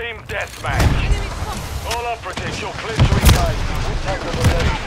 Team deathmatch. All operatives, you're clear to engage. We'll take the lead.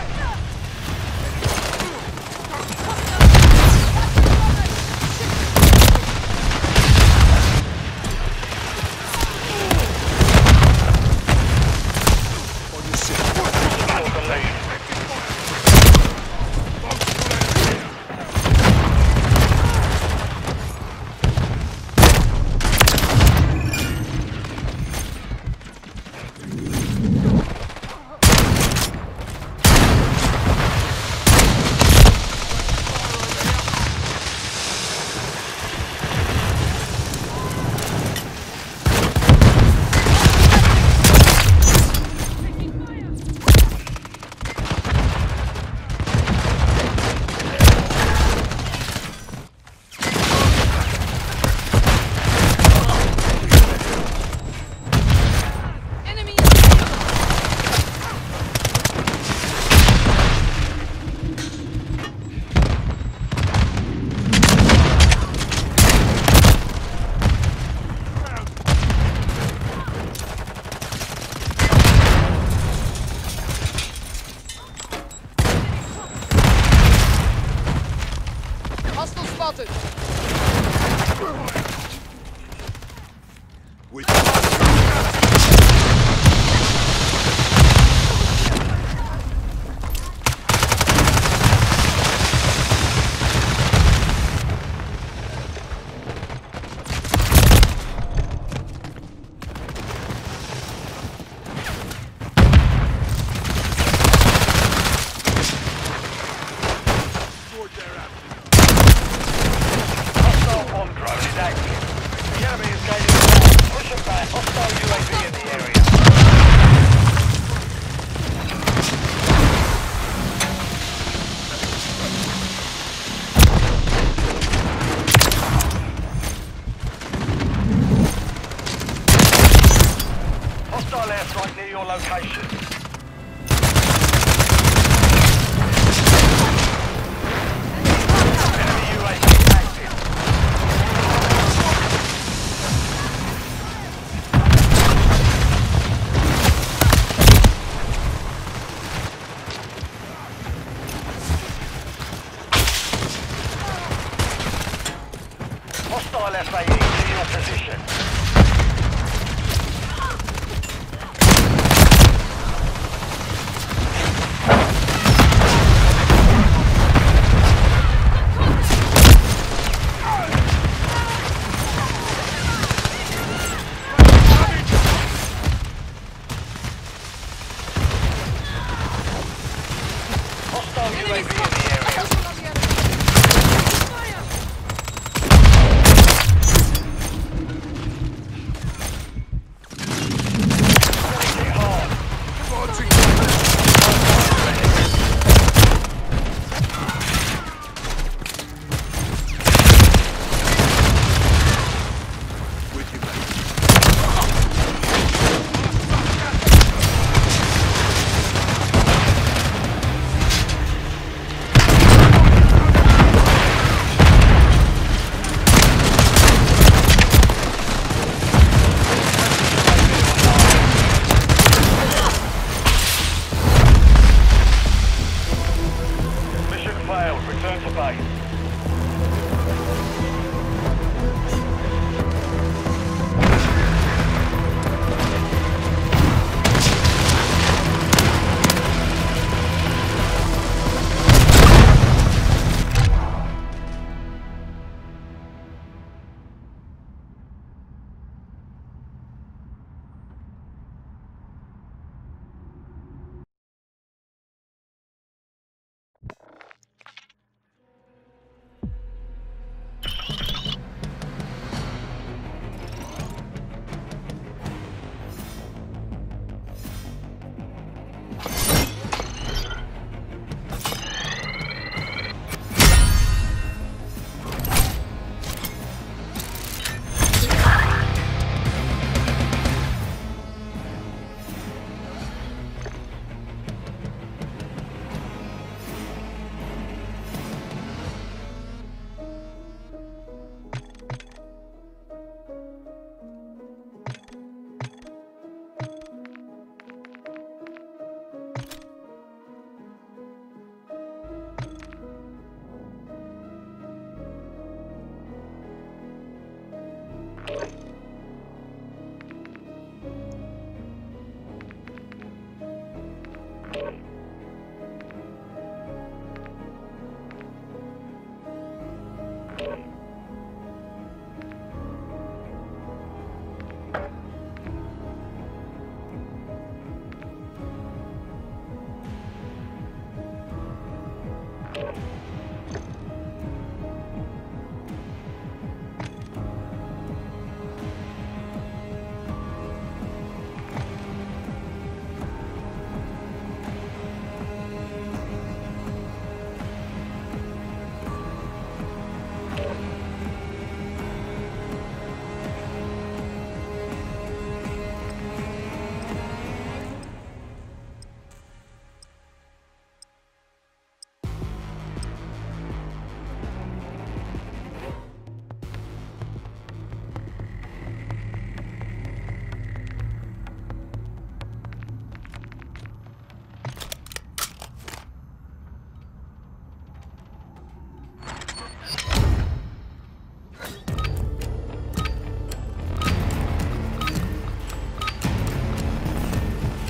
Airstrike near your location. Enemy UAV active. Hostile FAE to your position.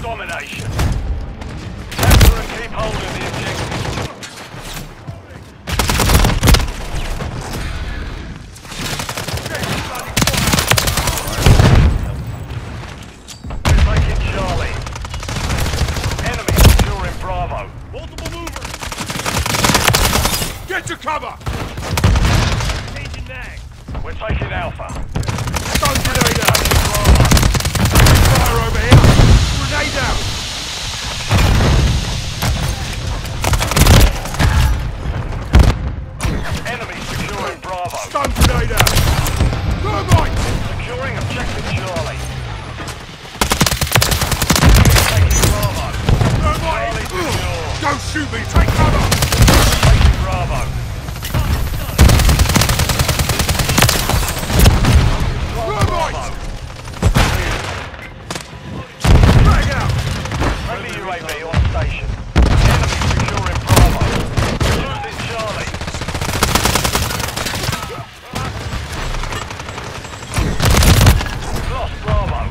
domination. Capture and keep hold of the objective. We're taking Charlie. Enemy securing Bravo. Multiple movers! Get to cover! Changing mag. We're taking Alpha. Stun grenade out! Fire over here! Grenade out! Enemy securing Bravo. Stun grenade out! Thermite! Securing objective Charlie. Enemy taking Bravo. Thermite! Charlie secure. Don't shoot me! Take cover! Taking Bravo. Thermite! Drag out! Friendly UAV on station. Enemy securing Bravo. Losing Charlie. Lost Bravo.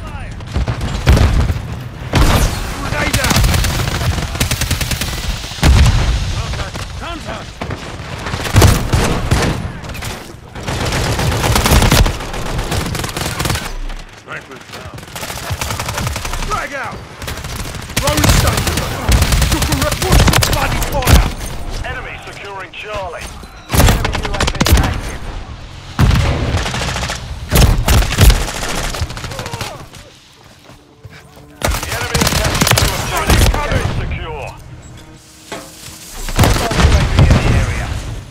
Grenade out! Contact! Snipers down. Drag out! Rolling stone! Took a watch the bloody fire! Enemy securing Charlie. Enemy UAV active. The enemy has captured two objectives. coming. Secure. Hostile UAV in the area.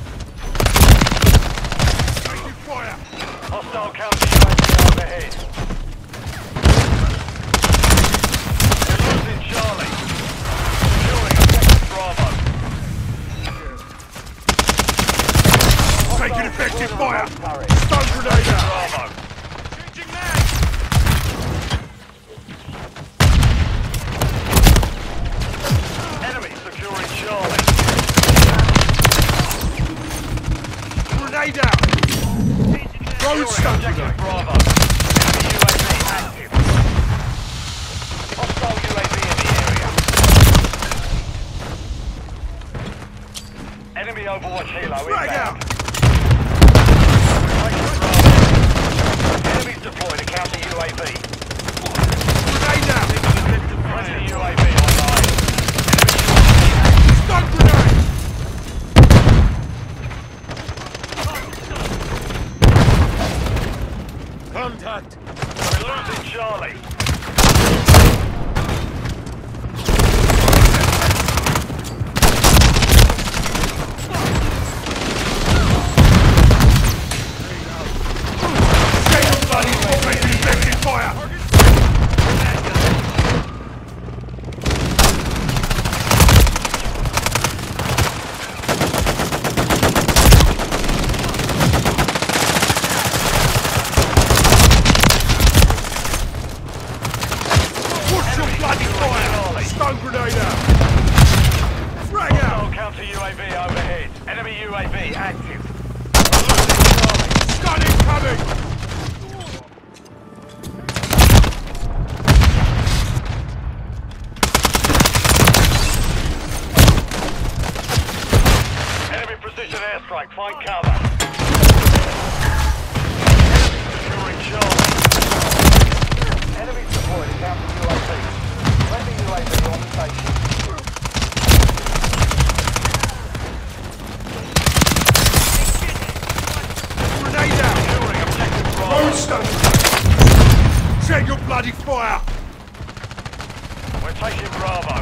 Taking fire! Hostile counter UAV overhead. We're losing Charlie. Securing objective Bravo. Taking effective fire! Turret. Stun grenade out! Bravo. Changing mag! Enemy securing Charlie. Grenade out! Road Securing stun objective grenade! Bravo. Enemy UAV active. Hostile UAV in the area. Enemy Overwatch Helo Drag inbound. out! Taking Bravo. Enemies deployed to counter UAV. Grenade out! Friendly UAV online. Stun grenade! Contact! We're losing Charlie. Get bloody taking effective fire! Watch your bloody fire! Stun grenade out! Frag out! Hostile counter UAV overhead. Enemy UAV active. We're losing Charlie. Stun incoming! Enemy precision airstrike. Find cover. Enemy securing Charlie. Enemies deployed to counter UAV. Friendly UAV on station. Grenade out! Securing objective Bravo. Road stun! Check your bloody fire! We're taking Bravo.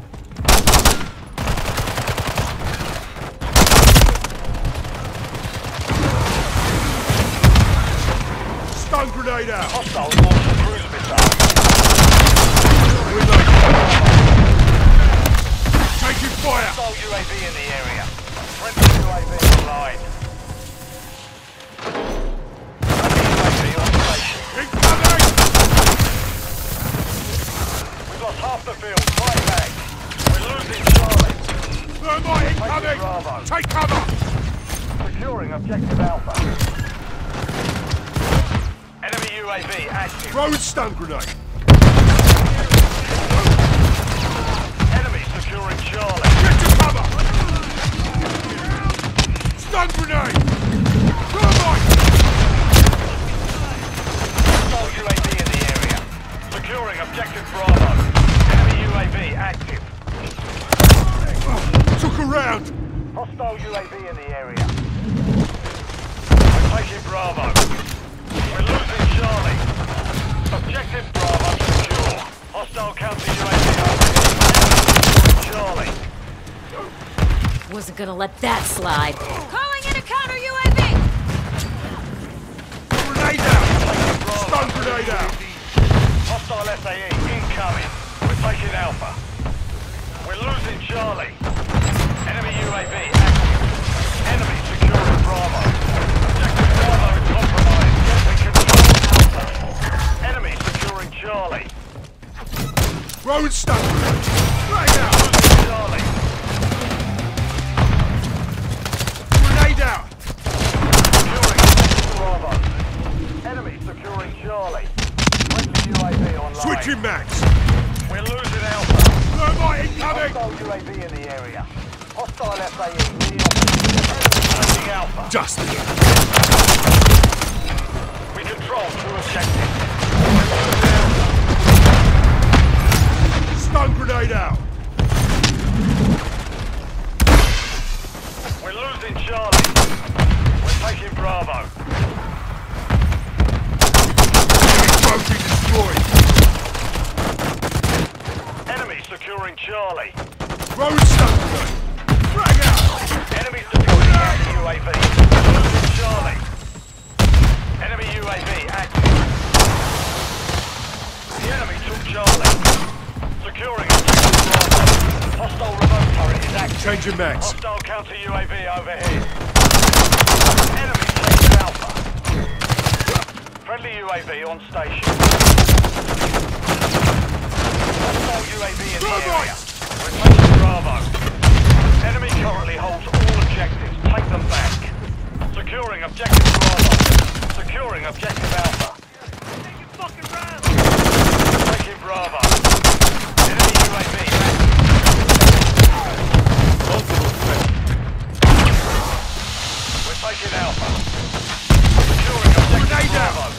Stun grenade out! Hostile launch a cruise missile. Reload! Taking fire! Hostile UAV in the area. Friendly UAV online. Friendly UAV on station. Incoming! We've lost half the field. Fight back. We're losing Charlie. Thermite incoming! Bravo. Take cover! Securing objective Alpha. Enemy UAV active. Road stun grenade! counter UAV overhead. Charlie. Wasn't gonna let that slide. Calling in a counter UAV! Grenade out! Stun grenade out! Hostile SAE incoming. We're taking Alpha. We're losing Charlie. Enemy UAV active. Enemy securing Bravo. Objective Bravo is compromised. We control Alpha. Enemy securing Charlie. Throwing stun grenade! Frag out! Losing Charlie. Grenade out! Securing Objective Bravo. Enemy securing Charlie. Friendly UAV online. Switching max! We're losing Alpha. Thermite incoming! Hostile UAV in the area. Hostile SAE in the office. Enemy Alpha. Just again. We control two objectives. We're losing Alpha. Stun grenade out! We're losing Charlie. We're taking Bravo. Trophy destroyed! Enemy securing Charlie. Throwing stun grenade! Frag out! Enemy securing the UAV. Losing Charlie. Enemy UAV active. The enemy took Charlie. Securing objective Bravo. Hostile remote turret is active. Changing max. Hostile counter UAV overhead. Enemy taking Alpha. Friendly UAV on station. Hostile UAV in the area. We're taking Bravo. Enemy currently holds all objectives. Take them back. Securing objective Bravo. Securing objective Alpha. Taking Bravo. Enemy UAV active. We're taking Alpha. Securing objective Bravo.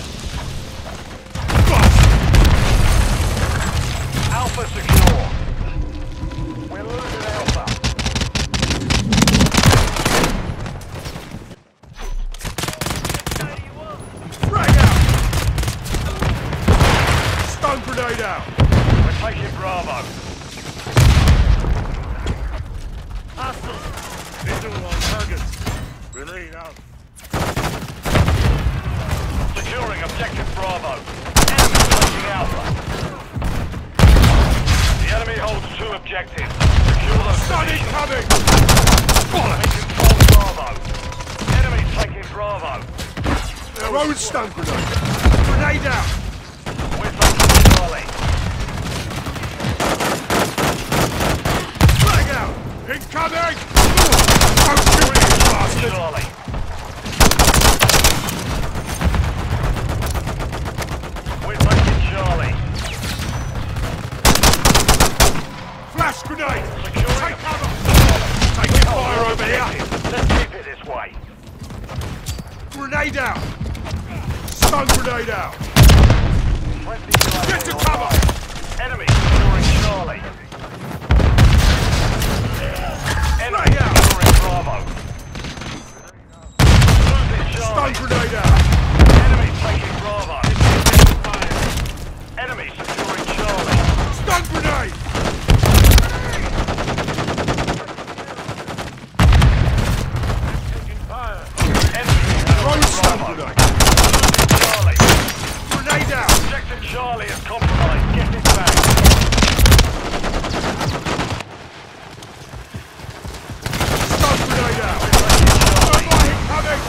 Alpha secure. We're losing Alpha. Frag out! Stun grenade out! We're taking Bravo. Hostiles! Visual on target. Grenade out. Securing objective Bravo. Enemy taking Alpha. The enemy holds two objectives. Secure those Stun positions. incoming! We Bollocks! control Bravo. Enemy taking Bravo. Throwing stun grenade! Grenade out! We're taking Charlie. Frag out! Incoming! Don't shoot me, you bastard! Charlie. We're taking Charlie. Flash grenade! Securing Take cover! Charlie. Taking fire over here! Let's keep it this way. Grenade out! Stun grenade out! Friendly UAV Get to online. cover! Enemy securing Charlie. Enemy Frag out! securing Bravo. Losing Stun Charlie. grenade out! Enemy taking Bravo. Enemy securing Charlie. Stun grenade! Enemy Throw securing stun Bravo. grenade! Losing Charlie. Grenade out! Objective Charlie is compromised. Get it back. Stun grenade out! We're taking Charlie. Thermite incoming!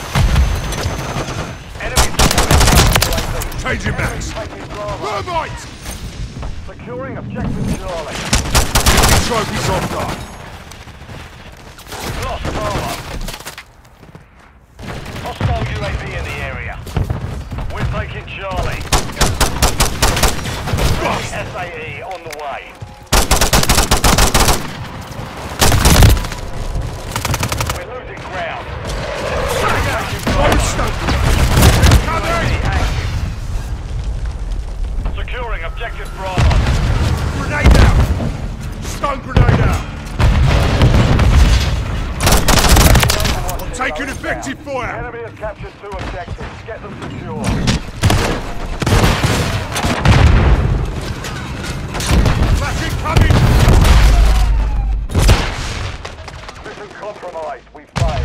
Enemy securing UAV. Changing max! Taking Bravo. Thermite! Securing objective Charlie. Trophies on guard! Lost Bravo. Hostile UAV in the area. We're taking Charlie. SAE on the way. We're losing ground. Frag out! Taking Throw Bravo. stun grenade! Incoming! UAV active. Securing objective Bravo. Grenade out! Stun grenade out! Taking effective fire! Enemy has captured two objectives. Get them secure. Coming! Mission compromised. We failed.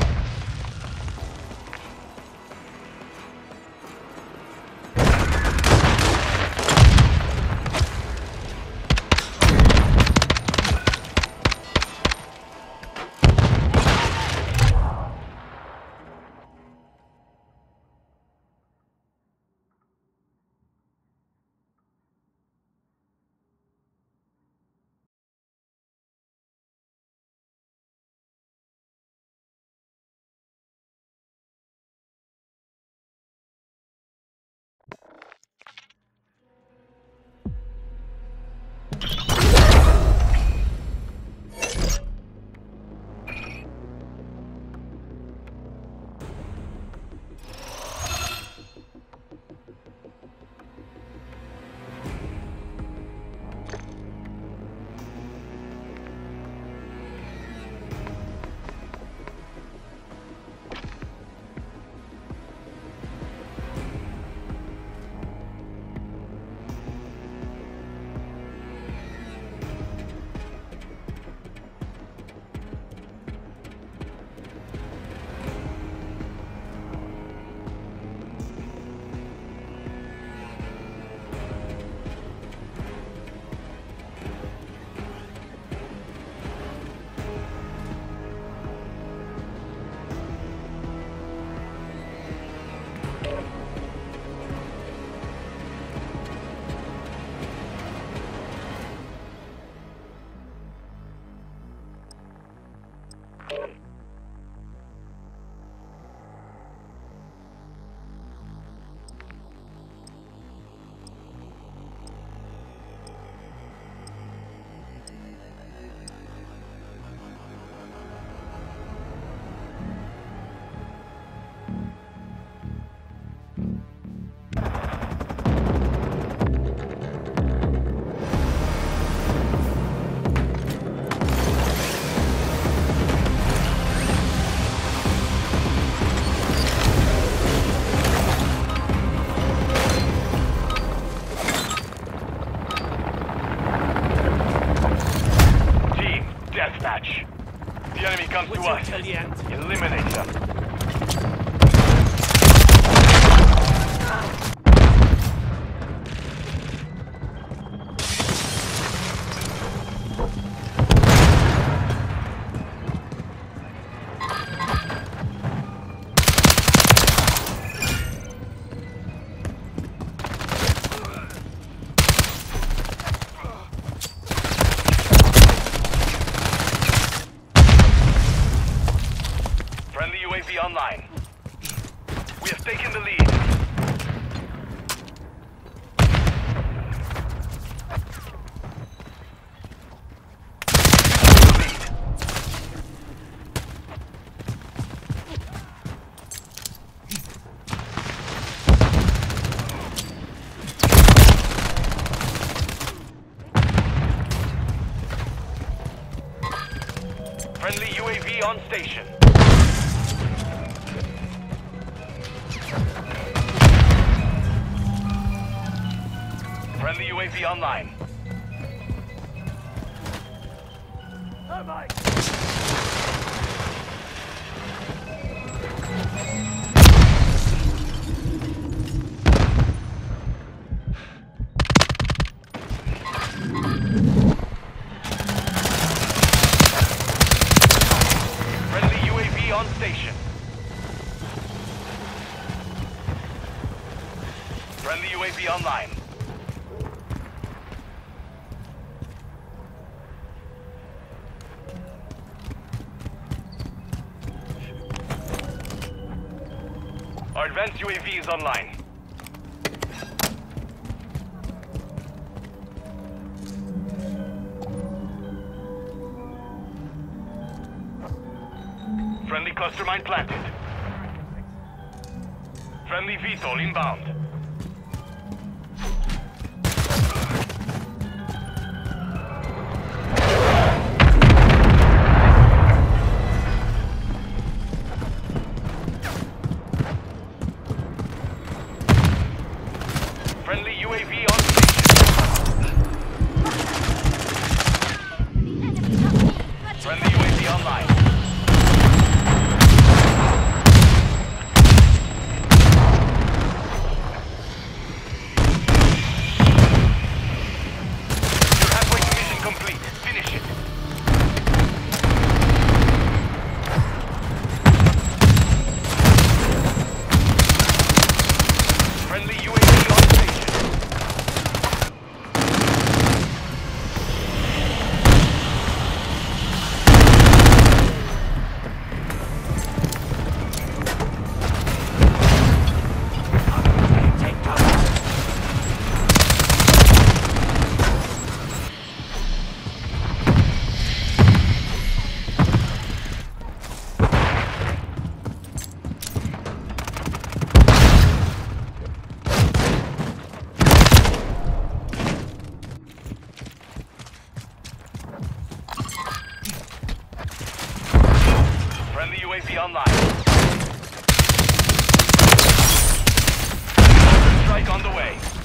The enemy comes to us. Eliminate them. Friendly UAV online. We have taken the lead. Friendly UAV on station. Friendly UAV online. Friendly UAV on station. Friendly UAV online. Our advanced UAV is online. Friendly cluster mine planted. Friendly VTOL inbound. Friendly UAV on station. Friendly UAV online. Strike on the way.